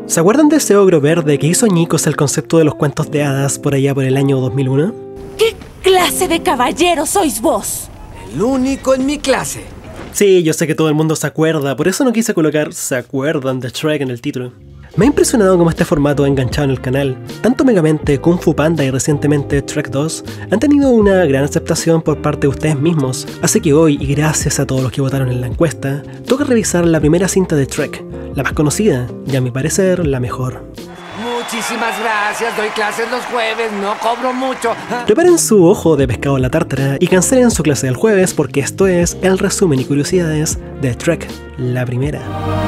¿Se acuerdan de ese ogro verde que hizo añicos el concepto de los cuentos de hadas por allá por el año 2001? ¿Qué clase de caballero sois vos? El único en mi clase. Sí, yo sé que todo el mundo se acuerda, por eso no quise colocar "¿Se acuerdan de Shrek?" en el título. Me ha impresionado cómo este formato ha enganchado en el canal. Tanto Megamente, Kung Fu Panda y recientemente Shrek 2 han tenido una gran aceptación por parte de ustedes mismos, así que hoy, y gracias a todos los que votaron en la encuesta, toca revisar la primera cinta de Shrek, la más conocida y a mi parecer la mejor. Muchísimas gracias, doy clases los jueves, no cobro mucho. Preparen su ojo de pescado a la tártara y cancelen su clase del jueves porque esto es el resumen y curiosidades de Shrek, la primera.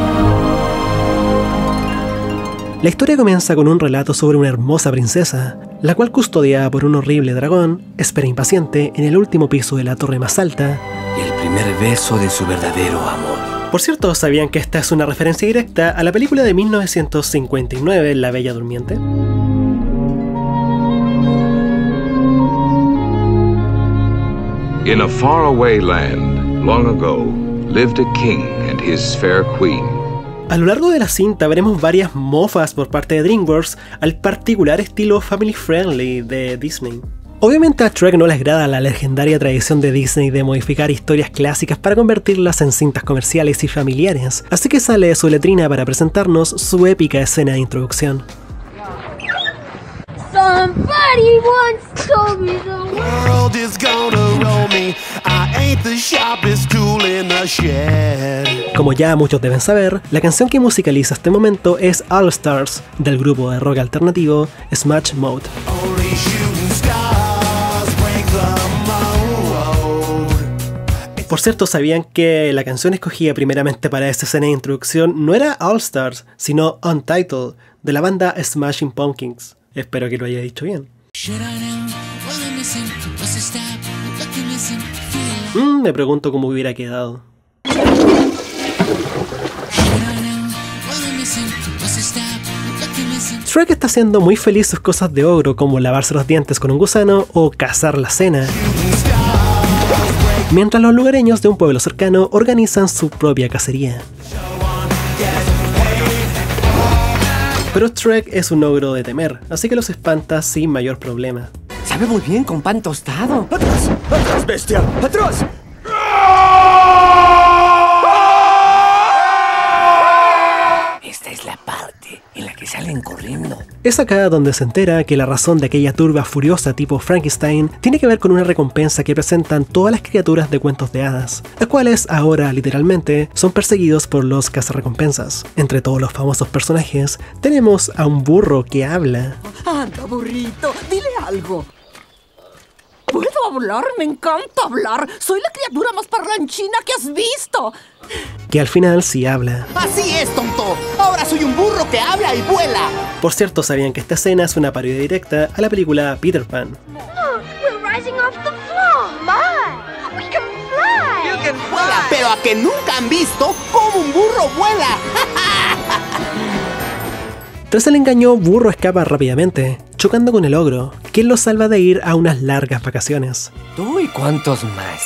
La historia comienza con un relato sobre una hermosa princesa, la cual, custodiada por un horrible dragón, espera impaciente en el último piso de la torre más alta. Y el primer beso de su verdadero amor. Por cierto, ¿sabían que esta es una referencia directa a la película de 1959, La Bella Durmiente? In a faraway land, long ago, lived a king and his fair queen. A lo largo de la cinta veremos varias mofas por parte de DreamWorks al particular estilo family friendly de Disney. Obviamente a Shrek no le agrada la legendaria tradición de Disney de modificar historias clásicas para convertirlas en cintas comerciales y familiares, así que sale de su letrina para presentarnos su épica escena de introducción. Somebody once told me the world is gonna roll me. I ain't the sharpest tool in the shed. Como ya muchos deben saber, la canción que musicaliza este momento es All Stars, del grupo de rock alternativo Smash Mouth. Only shooting stars break the mold. Por cierto, ¿sabían que la canción escogida primeramente para esta escena de introducción no era All Stars, sino Untitled, de la banda Smashing Pumpkins? Espero que lo haya dicho bien. Me pregunto cómo hubiera quedado. Shrek está haciendo muy feliz sus cosas de ogro, como lavarse los dientes con un gusano o cazar la cena, mientras los lugareños de un pueblo cercano organizan su propia cacería. Pero Shrek es un ogro de temer, así que los espanta sin mayor problema. Sabe muy bien con pan tostado. ¡Atrás! ¡Atrás, bestia! ¡Atrás! Esta es la parte en la que salen corriendo. Es acá donde se entera que la razón de aquella turba furiosa tipo Frankenstein tiene que ver con una recompensa que presentan todas las criaturas de cuentos de hadas, las cuales ahora literalmente son perseguidos por los cazarrecompensas. Entre todos los famosos personajes tenemos a un burro que habla. Anda, burrito, dile algo. ¿Puedo hablar? Me encanta hablar. Soy la criatura más parlanchina que has visto. Que al final sí habla. Así es, tonto. Ahora soy un burro que habla y vuela. Por cierto, ¿sabían que esta escena es una parodia directa a la película Peter Pan? Look, we're rising off the floor. My, we can fly. Vuela, pero a que nunca han visto cómo un burro vuela. Tras el engaño, Burro escapa rápidamente, chocando con el ogro, quien lo salva de ir a unas largas vacaciones. ¿Tú y cuántos más?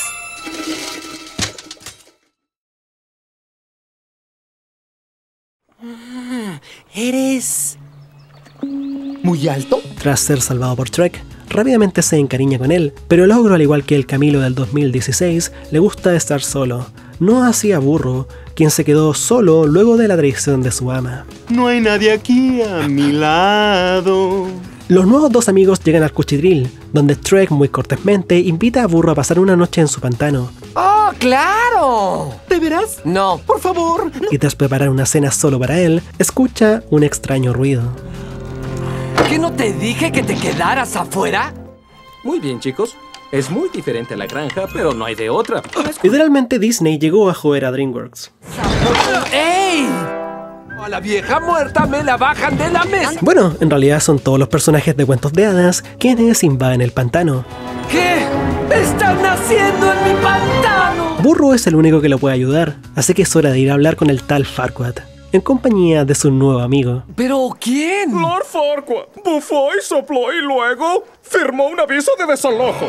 ¿Eres ¿Muy alto? Tras ser salvado por Shrek, rápidamente se encariña con él, pero el ogro, al igual que el Camilo del 2016, le gusta estar solo. No así a Burro, quien se quedó solo luego de la traición de su ama. No hay nadie aquí a mi lado. Los nuevos dos amigos llegan al cuchitril, donde Shrek muy cortésmente invita a Burro a pasar una noche en su pantano. ¡Oh, claro! ¿De veras? No. Por favor. Y tras preparar una cena solo para él, escucha un extraño ruido. ¿Qué no te dije que te quedaras afuera? Muy bien, chicos. Es muy diferente a la granja, pero no hay de otra. Literalmente Disney llegó a joder a DreamWorks. ¡Ey! A la vieja muerta me la bajan de la mesa. Bueno, en realidad son todos los personajes de cuentos de hadas quienes invaden el pantano. ¿Qué están haciendo en mi pantano? Burro es el único que lo puede ayudar, así que es hora de ir a hablar con el tal Farquaad, en compañía de su nuevo amigo. ¿Pero quién? Lord Farquaad bufó y sopló y luego firmó un aviso de desalojo.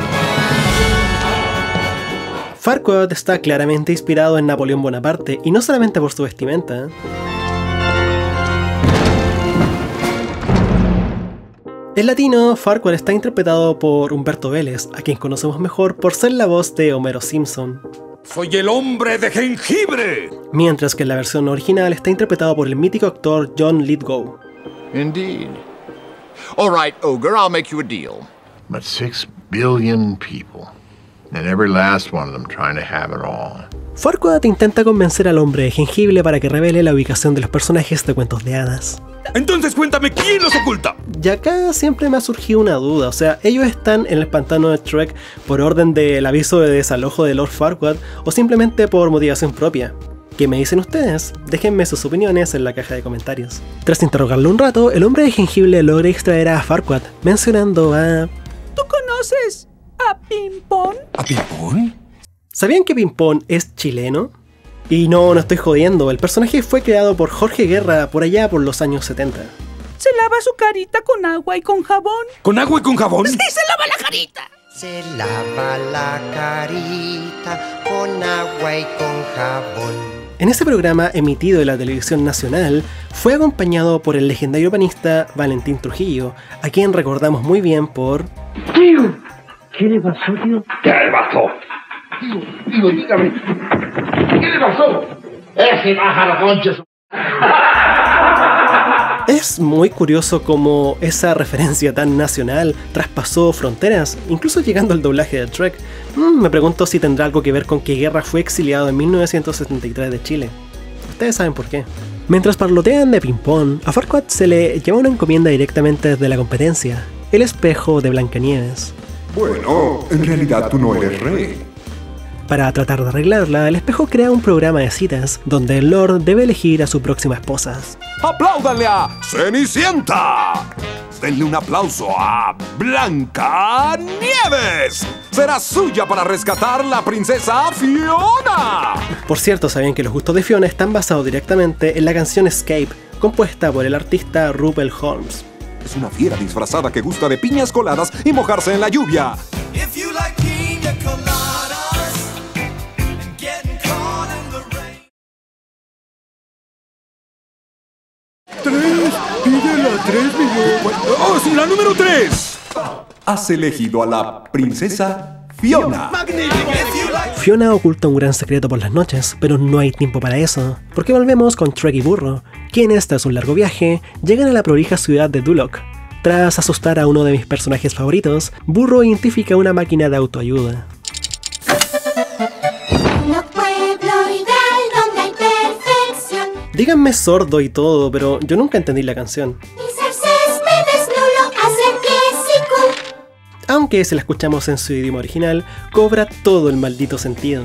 Farquaad está claramente inspirado en Napoleón Bonaparte, y no solamente por su vestimenta. En latino, Farquaad está interpretado por Humberto Vélez, a quien conocemos mejor por ser la voz de Homero Simpson. ¡Soy el hombre de jengibre! Mientras que en la versión original está interpretado por el mítico actor John Lithgow. Indeed. All right, Ogre, I'll make you a deal. But 6 billion people, and every last one of them trying to have it all. Farquaad intenta convencer al hombre de jengibre para que revele la ubicación de los personajes de cuentos de hadas. Entonces cuéntame, ¿quién los oculta? Y acá siempre me ha surgido una duda, o sea, ¿ellos están en el pantano de Shrek por orden del aviso de desalojo de Lord Farquaad o simplemente por motivación propia? ¿Qué me dicen ustedes? Déjenme sus opiniones en la caja de comentarios. Tras interrogarlo un rato, el hombre de jengibre logra extraer a Farquaad, mencionando a... ¿Tú conoces a Pimpón? ¿A Pimpón? ¿Sabían que Pimpón es chileno? Y no estoy jodiendo, el personaje fue creado por Jorge Guerra por allá por los años 70. Se lava su carita con agua y con jabón. ¿Con agua y con jabón? ¡Sí, se lava la carita! Se lava la carita con agua y con jabón. En ese programa emitido en la televisión nacional, fue acompañado por el legendario panista Valentín Trujillo, a quien recordamos muy bien por... ¡Tío! ¿Qué le pasó, tío? ¿Qué le pasó? Tío, dígame. ¿Qué le pasó? Ese pájaro concha. Es muy curioso cómo esa referencia tan nacional traspasó fronteras, incluso llegando al doblaje de Shrek. Me pregunto si tendrá algo que ver con que Guerra fue exiliado en 1973 de Chile. Ustedes saben por qué. Mientras parlotean de Pimpón, a Farquaad se le lleva una encomienda directamente desde la competencia, el espejo de Blancanieves. Bueno, en realidad tú no eres rey. Para tratar de arreglarla, el espejo crea un programa de citas, donde el Lord debe elegir a su próxima esposa. ¡Apláudanle a Cenicienta! Denle un aplauso a Blancanieves. Será suya para rescatar la princesa Fiona. Por cierto, ¿sabían que los gustos de Fiona están basados directamente en la canción Escape, compuesta por el artista Rupert Holmes? Es una fiera disfrazada que gusta de piñas coladas y mojarse en la lluvia. ¡Oh, sí, la número 3! Has elegido a la princesa Fiona. Fiona oculta un gran secreto por las noches, pero no hay tiempo para eso, porque volvemos con Shrek y Burro, quienes tras un largo viaje llegan a la prolija ciudad de Duloc. Tras asustar a uno de mis personajes favoritos, Burro identifica una máquina de autoayuda. Díganme sordo y todo, pero yo nunca entendí la canción. Aunque si la escuchamos en su idioma original, cobra todo el maldito sentido.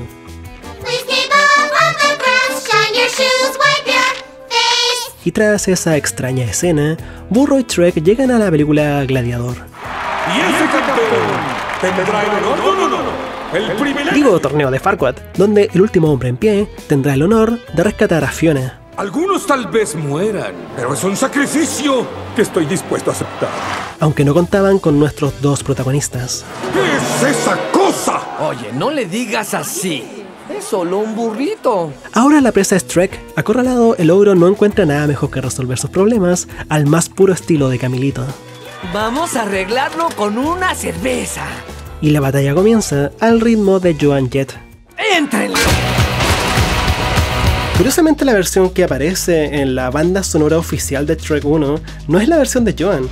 Y tras esa extraña escena, Burro y Shrek llegan a la película Gladiador. ¿Y ese campeón tendrá el honor? No. El privilegio. Digo, torneo de Farquaad, donde el último hombre en pie tendrá el honor de rescatar a Fiona. Algunos tal vez mueran, pero es un sacrificio que estoy dispuesto a aceptar. Aunque no contaban con nuestros dos protagonistas. ¿Qué es esa cosa? Oye, no le digas así. Es solo un burrito. Ahora la presa es Shrek. Acorralado, el ogro no encuentra nada mejor que resolver sus problemas al más puro estilo de Camilito. Vamos a arreglarlo con una cerveza. Y la batalla comienza al ritmo de Joan Jett. ¡Éntrenle! Curiosamente, la versión que aparece en la banda sonora oficial de Shrek 1 no es la versión de Joan.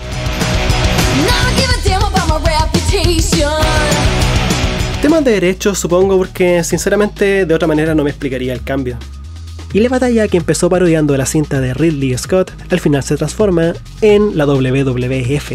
Temas de derechos, supongo, porque sinceramente de otra manera no me explicaría el cambio. Y la batalla que empezó parodiando la cinta de Ridley Scott al final se transforma en la WWF.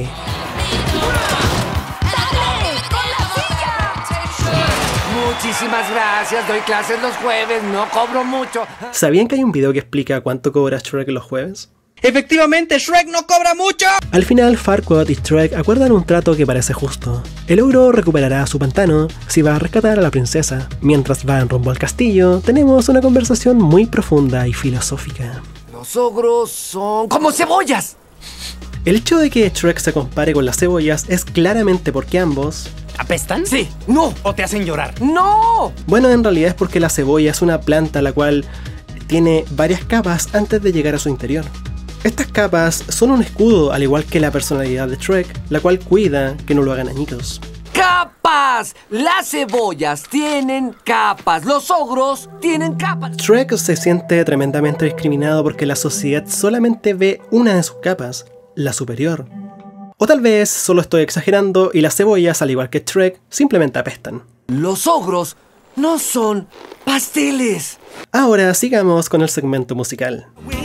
Muchísimas gracias, doy clases los jueves, no cobro mucho. ¿Sabían que hay un video que explica cuánto cobra Shrek los jueves? Efectivamente, Shrek no cobra mucho. Al final, Farquaad y Shrek acuerdan un trato que parece justo. El ogro recuperará su pantano si va a rescatar a la princesa. Mientras van rumbo al castillo, tenemos una conversación muy profunda y filosófica. Los ogros son como cebollas. El hecho de que Shrek se compare con las cebollas es claramente porque ambos... ¿Apestan? Sí. No. ¿O te hacen llorar? ¡No! Bueno, en realidad es porque la cebolla es una planta la cual tiene varias capas antes de llegar a su interior. Estas capas son un escudo, al igual que la personalidad de Shrek, la cual cuida que no lo hagan añicos. ¡Capas! Las cebollas tienen capas, los ogros tienen capas. Shrek se siente tremendamente discriminado porque la sociedad solamente ve una de sus capas, la superior. O tal vez solo estoy exagerando y las cebollas, al igual que Shrek, simplemente apestan. Los ogros no son pasteles. Ahora sigamos con el segmento musical.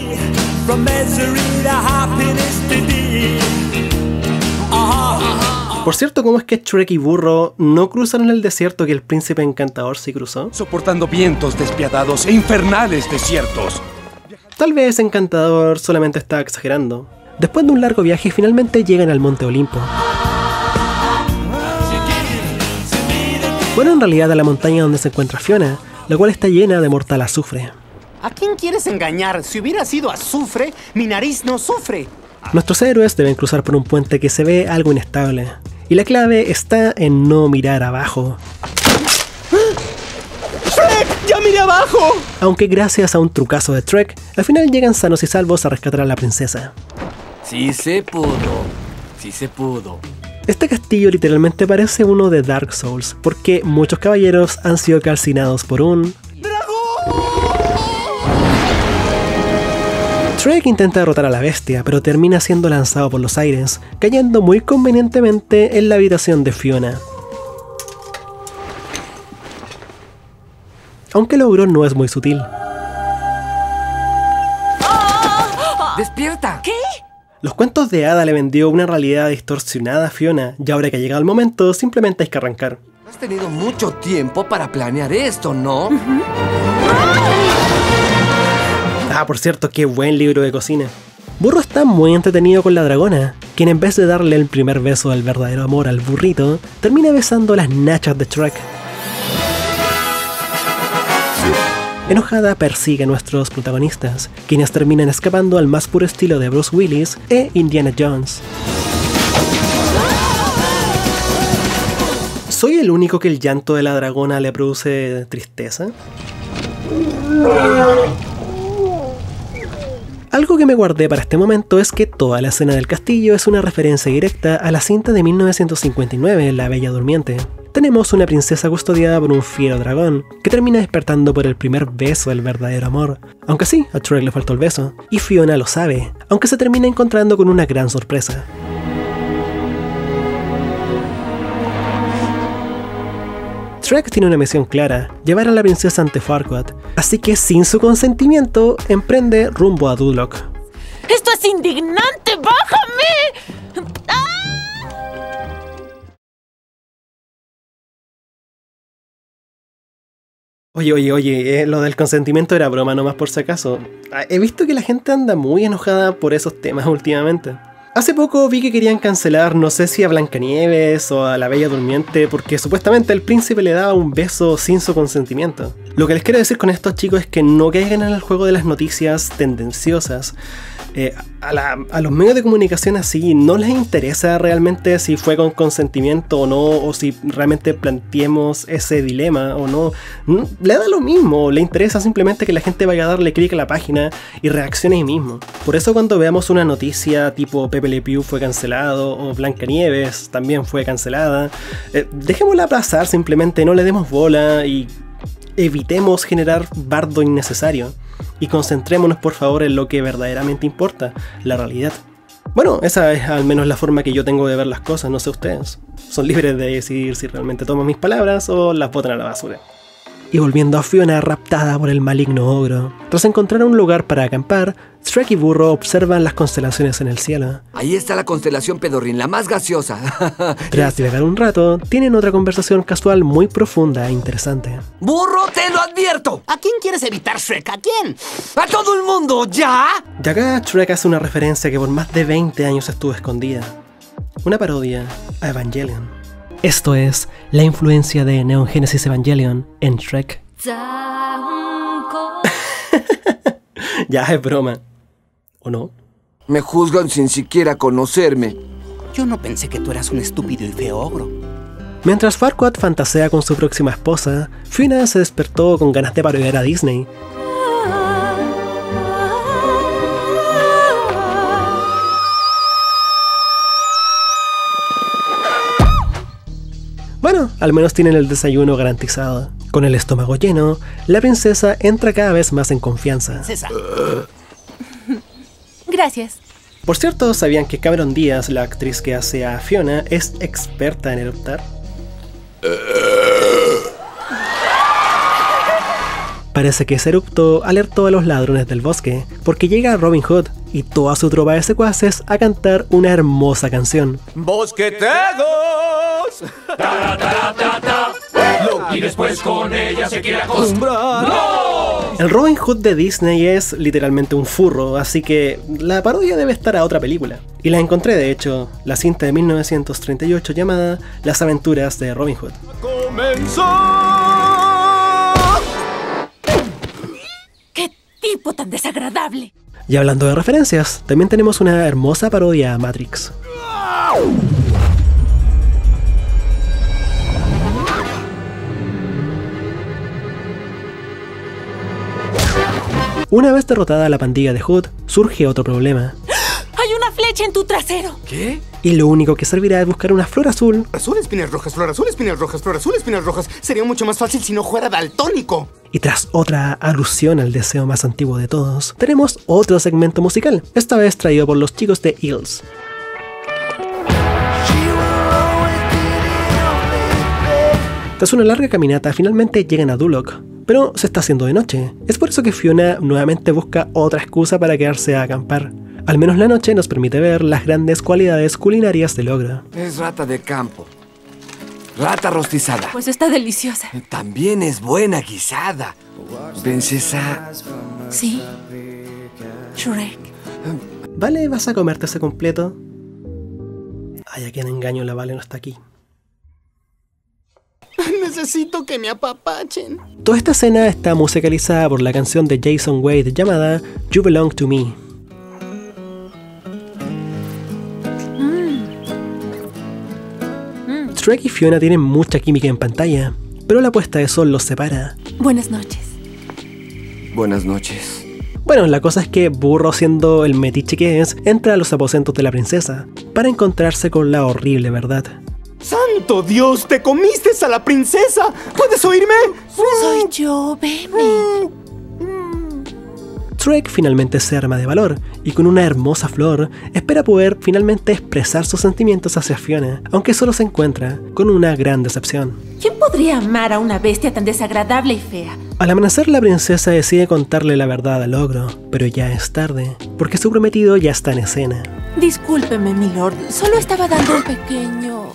Por cierto, ¿cómo es que Shrek y Burro no cruzaron el desierto que el príncipe encantador sí cruzó? Soportando vientos despiadados e infernales desiertos. Tal vez Encantador solamente está exagerando. Después de un largo viaje, finalmente llegan al Monte Olimpo. Bueno, en realidad a la montaña donde se encuentra Fiona, la cual está llena de mortal azufre. ¿A quién quieres engañar? Si hubiera sido azufre, mi nariz no sufre. Nuestros héroes deben cruzar por un puente que se ve algo inestable, y la clave está en no mirar abajo. ¡Shrek! ¡Ya miré abajo! Aunque gracias a un trucazo de Shrek, al final llegan sanos y salvos a rescatar a la princesa. Sí se pudo, sí se pudo. Este castillo literalmente parece uno de Dark Souls, porque muchos caballeros han sido calcinados por un... Shrek intenta derrotar a la bestia, pero termina siendo lanzado por los aires, cayendo muy convenientemente en la habitación de Fiona. Aunque el ogro no es muy sutil. ¡Despierta! ¿Qué? Los cuentos de Hada le vendió una realidad distorsionada a Fiona, y ahora que ha llegado el momento, simplemente hay que arrancar. Has tenido mucho tiempo para planear esto, ¿no? Ah, por cierto, qué buen libro de cocina. Burro está muy entretenido con la dragona, quien en vez de darle el primer beso del verdadero amor al burrito, termina besando las nachas de Shrek. Enojada persigue a nuestros protagonistas, quienes terminan escapando al más puro estilo de Bruce Willis e Indiana Jones. ¿Soy el único que el llanto de la dragona le produce tristeza? Algo que me guardé para este momento es que toda la escena del castillo es una referencia directa a la cinta de 1959, La Bella Durmiente. Tenemos una princesa custodiada por un fiero dragón, que termina despertando por el primer beso del verdadero amor. Aunque sí, a Shrek le faltó el beso, y Fiona lo sabe, aunque se termina encontrando con una gran sorpresa. Shrek tiene una misión clara, llevar a la princesa ante Farquaad, así que sin su consentimiento, emprende rumbo a Duloc. ¡Esto es indignante! ¡Bájame! ¡Ah! Oye, lo del consentimiento era broma nomás por si acaso. He visto que la gente anda muy enojada por esos temas últimamente. Hace poco vi que querían cancelar, no sé si a Blancanieves o a la Bella Durmiente, porque supuestamente el príncipe le daba un beso sin su consentimiento. Lo que les quiero decir con esto, chicos, es que no caigan en el juego de las noticias tendenciosas. A los medios de comunicación así no les interesa realmente si fue con consentimiento o no, o si realmente planteemos ese dilema o no. Le da lo mismo, le interesa simplemente que la gente vaya a darle clic a la página y reaccione ahí mismo. Por eso cuando veamos una noticia tipo Pepe Le Pew fue cancelado o Blancanieves también fue cancelada, dejémosla pasar, simplemente no le demos bola y evitemos generar bardo innecesario. Y concentrémonos por favor en lo que verdaderamente importa, la realidad. Bueno, esa es al menos la forma que yo tengo de ver las cosas, no sé ustedes. Son libres de decidir si realmente toman mis palabras o las botan a la basura. Y volviendo a Fiona raptada por el maligno ogro, tras encontrar un lugar para acampar, Shrek y Burro observan las constelaciones en el cielo. Ahí está la constelación Pedorrín, la más gaseosa. Tras divagar un rato, tienen otra conversación casual muy profunda e interesante. ¡Burro, te lo advierto! ¿A quién quieres evitar, Shrek? ¿A quién? ¡A todo el mundo, ya! Y acá Shrek hace una referencia que por más de 20 años estuvo escondida. Una parodia a Evangelion. Esto es la influencia de Neon Genesis Evangelion en Shrek. Ya es broma. ¿O no? Me juzgan sin siquiera conocerme. Yo no pensé que tú eras un estúpido y feo ogro. Mientras Farquaad fantasea con su próxima esposa, Fiona se despertó con ganas de parodiar a Disney. bueno, al menos tienen el desayuno garantizado. Con el estómago lleno, la princesa entra cada vez más en confianza. Gracias. Por cierto, ¿sabían que Cameron Díaz, la actriz que hace a Fiona, es experta en eruptar? Parece que ese erupto alertó a los ladrones del bosque, porque llega Robin Hood y toda su tropa de secuaces a cantar una hermosa canción. ¡Bosqueteros! Y después con ella se quiere acostumbrar. ¡No! El Robin Hood de Disney es literalmente un furro, así que la parodia debe estar a otra película. Y la encontré, de hecho, la cinta de 1938 llamada Las aventuras de Robin Hood. ¡Qué tipo tan desagradable! Y hablando de referencias, también tenemos una hermosa parodia a Matrix. Una vez derrotada la pandilla de Hood, surge otro problema. ¡Hay una flecha en tu trasero! ¿Qué? Y lo único que servirá es buscar una flor azul. Azul, espinas rojas, flor azul, espinas rojas, flor azul, espinas rojas. Sería mucho más fácil si no fuera daltónico. Y tras otra alusión al deseo más antiguo de todos, tenemos otro segmento musical, esta vez traído por los chicos de Eels. Tras una larga caminata, finalmente llegan a Duloc, pero se está haciendo de noche. Es por eso que Fiona nuevamente busca otra excusa para quedarse a acampar. Al menos la noche nos permite ver las grandes cualidades culinarias del ogro. Es rata de campo. Rata rostizada. Pues está deliciosa. También es buena guisada. Princesa... Sí. Shrek. ¿Vale, vas a comerte ese completo? Ay, a quien engaño, la Vale no está aquí. Necesito que me apapachen. Toda esta escena está musicalizada por la canción de Jason Wade llamada You Belong to Me. Shrek y Fiona tienen mucha química en pantalla, pero la puesta de sol los separa. Buenas noches. Buenas noches. Bueno, la cosa es que Burro, siendo el metiche que es, entra a los aposentos de la princesa para encontrarse con la horrible verdad. ¡Santo Dios! ¡Te comiste a la princesa! ¿Puedes oírme? Soy yo, veme. Shrek finalmente se arma de valor y con una hermosa flor espera poder finalmente expresar sus sentimientos hacia Fiona, aunque solo se encuentra con una gran decepción. ¿Quién podría amar a una bestia tan desagradable y fea? Al amanecer, la princesa decide contarle la verdad al ogro, pero ya es tarde, porque su prometido ya está en escena. Discúlpeme, milord, solo estaba dando un pequeño...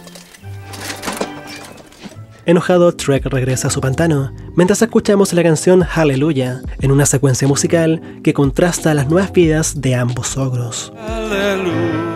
Enojado, Shrek regresa a su pantano, mientras escuchamos la canción Hallelujah, en una secuencia musical que contrasta las nuevas vidas de ambos ogros. Hallelujah,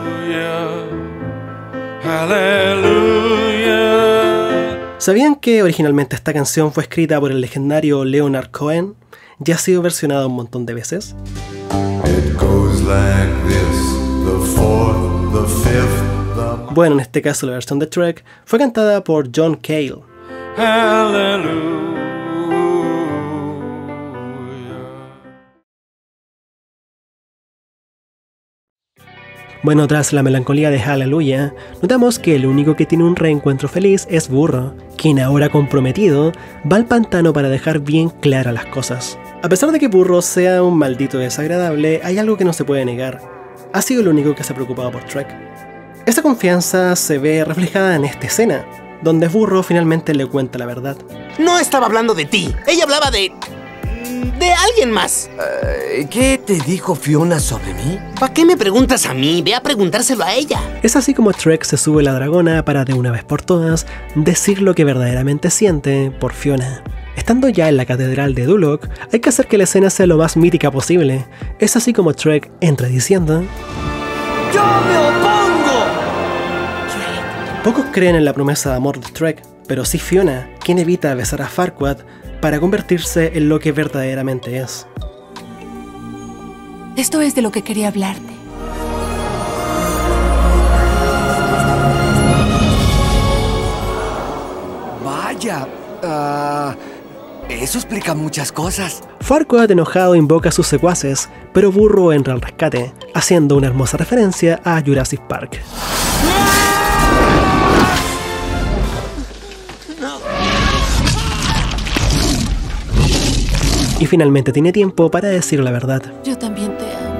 hallelujah. ¿Sabían que originalmente esta canción fue escrita por el legendario Leonard Cohen? Ya ha sido versionada un montón de veces. It goes like this, the fourth, the fifth, the... Bueno, en este caso la versión de Shrek fue cantada por John Cale. Hallelujah. Bueno, tras la melancolía de Hallelujah, notamos que el único que tiene un reencuentro feliz es Burro, quien ahora comprometido va al pantano para dejar bien claras las cosas. A pesar de que Burro sea un maldito desagradable, hay algo que no se puede negar. Ha sido el único que se ha preocupado por Shrek. Esta confianza se ve reflejada en esta escena, donde Burro finalmente le cuenta la verdad. No estaba hablando de ti, ella hablaba de alguien más. ¿Qué te dijo Fiona sobre mí? ¿Para qué me preguntas a mí? Ve a preguntárselo a ella. Es así como Shrek se sube la dragona para de una vez por todas decir lo que verdaderamente siente por Fiona. Estando ya en la catedral de Duloc, hay que hacer que la escena sea lo más mítica posible. Es así como Shrek entra diciendo: ¡Yo me opongo! Pocos creen en la promesa de amor de Shrek, pero sí Fiona, quien evita besar a Farquaad para convertirse en lo que verdaderamente es. Esto es de lo que quería hablarte. Vaya, eso explica muchas cosas. Farquaad, enojado, invoca a sus secuaces, pero Burro entra al rescate, haciendo una hermosa referencia a Jurassic Park. y finalmente tiene tiempo para decir la verdad. Yo también te amo.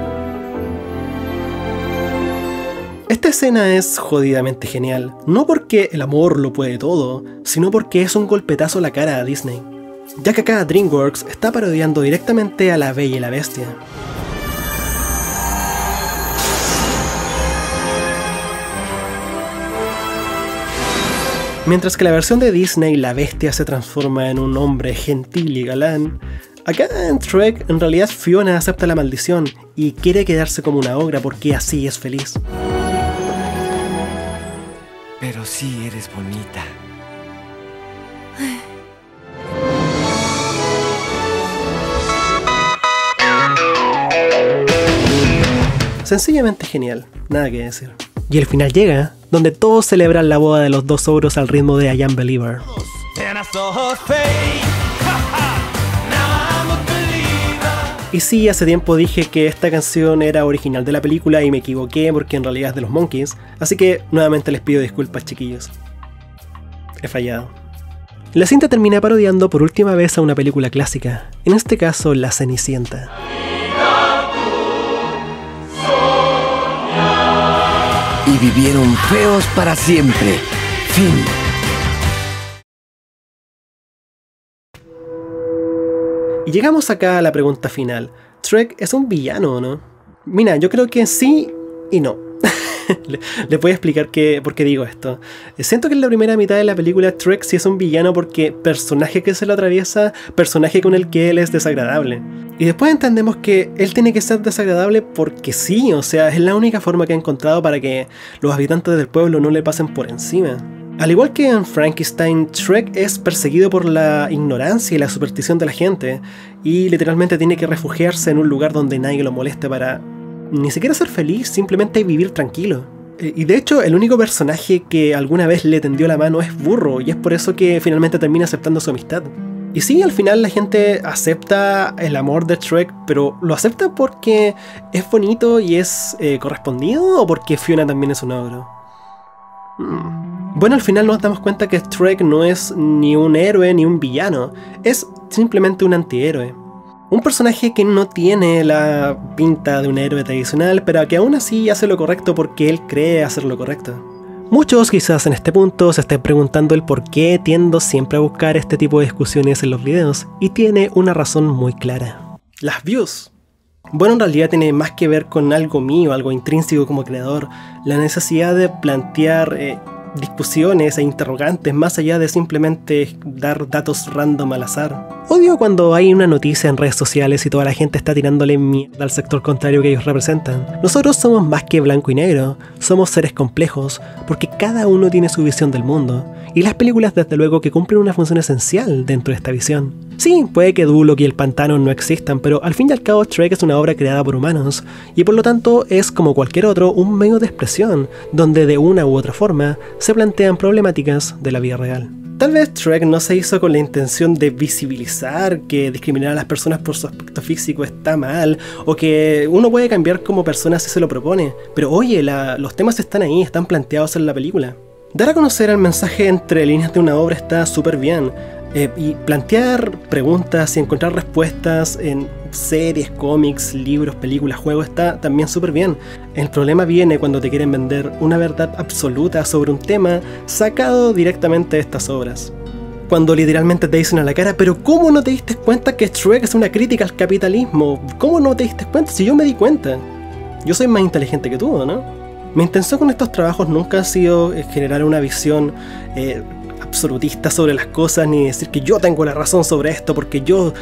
Esta escena es jodidamente genial, no porque el amor lo puede todo, sino porque es un golpetazo a la cara a Disney, ya que acá DreamWorks está parodiando directamente a La Bella y la Bestia. Mientras que la versión de Disney, la bestia se transforma en un hombre gentil y galán, acá en Shrek en realidad Fiona acepta la maldición y quiere quedarse como una ogra porque así es feliz. Pero sí eres bonita. Sencillamente genial, nada que decir. Y el final llega, donde todos celebran la boda de los dos ogros al ritmo de I Am Believer. Y sí, hace tiempo dije que esta canción era original de la película y me equivoqué porque en realidad es de los Monkeys, así que nuevamente les pido disculpas, chiquillos. He fallado. La cinta termina parodiando por última vez a una película clásica, en este caso La Cenicienta. Y vivieron feos para siempre. Fin. Y llegamos acá a la pregunta final. ¿Shrek es un villano o no? Mira, yo creo que sí y no. Les voy a explicar por qué digo esto. Siento que en la primera mitad de la película Shrek sí es un villano porque personaje que se lo atraviesa, personaje con el que él es desagradable. Y después entendemos que él tiene que ser desagradable porque sí, o sea, es la única forma que ha encontrado para que los habitantes del pueblo no le pasen por encima. Al igual que en Frankenstein, Shrek es perseguido por la ignorancia y la superstición de la gente y literalmente tiene que refugiarse en un lugar donde nadie lo moleste para ni siquiera ser feliz, simplemente vivir tranquilo. Y de hecho, el único personaje que alguna vez le tendió la mano es Burro y es por eso que finalmente termina aceptando su amistad. Y sí, al final la gente acepta el amor de Shrek, pero ¿lo acepta porque es bonito y es correspondido o porque Fiona también es un ogro? Bueno, al final nos damos cuenta que Shrek no es ni un héroe ni un villano, es simplemente un antihéroe. Un personaje que no tiene la pinta de un héroe tradicional, pero que aún así hace lo correcto porque él cree hacer lo correcto. Muchos quizás en este punto se estén preguntando el por qué tiendo siempre a buscar este tipo de discusiones en los videos, y tiene una razón muy clara. Las views. Bueno, en realidad tiene más que ver con algo mío, algo intrínseco como creador, la necesidad de plantear discusiones e interrogantes más allá de simplemente dar datos random al azar. Odio cuando hay una noticia en redes sociales y toda la gente está tirándole mierda al sector contrario que ellos representan. Nosotros somos más que blanco y negro, somos seres complejos, porque cada uno tiene su visión del mundo, y las películas desde luego que cumplen una función esencial dentro de esta visión. Sí, puede que Duloc y el pantano no existan, pero al fin y al cabo Shrek es una obra creada por humanos, y por lo tanto es como cualquier otro un medio de expresión, donde de una u otra forma se plantean problemáticas de la vida real. Tal vez Shrek no se hizo con la intención de visibilizar que discriminar a las personas por su aspecto físico está mal, o que uno puede cambiar como persona si se lo propone, pero oye, los temas están ahí, están planteados en la película. Dar a conocer el mensaje entre líneas de una obra está súper bien, y plantear preguntas y encontrar respuestas en series, cómics, libros, películas, juegos está también súper bien. El problema viene cuando te quieren vender una verdad absoluta sobre un tema sacado directamente de estas obras. Cuando literalmente te dicen a la cara, pero ¿cómo no te diste cuenta que Shrek es una crítica al capitalismo? ¿Cómo no te diste cuenta? Si yo me di cuenta. Yo soy más inteligente que tú, ¿no? Mi intención con estos trabajos nunca ha sido generar una visión absolutista sobre las cosas, ni decir que yo tengo la razón sobre esto porque yo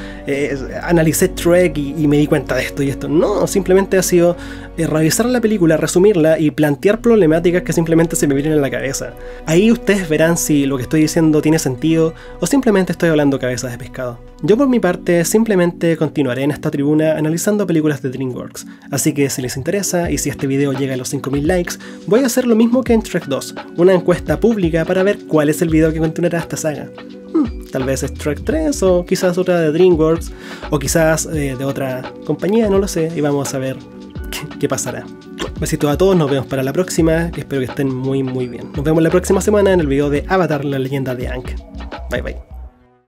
analicé Shrek y me di cuenta de esto y esto. No, simplemente ha sido revisar la película, resumirla y plantear problemáticas que simplemente se me vienen en la cabeza. Ahí ustedes verán si lo que estoy diciendo tiene sentido o simplemente estoy hablando cabezas de pescado. Yo por mi parte simplemente continuaré en esta tribuna analizando películas de DreamWorks, así que si les interesa y si este video llega a los 5000 likes, voy a hacer lo mismo que en Shrek 2, una encuesta pública para ver cuál es el video que continuará esta saga. Tal vez es Shrek 3 o quizás otra de DreamWorks o quizás de otra compañía, no lo sé, y vamos a ver qué pasará. Besitos a todos, nos vemos para la próxima, que espero que estén muy bien. Nos vemos la próxima semana en el video de Avatar, la leyenda de Aang. Bye bye.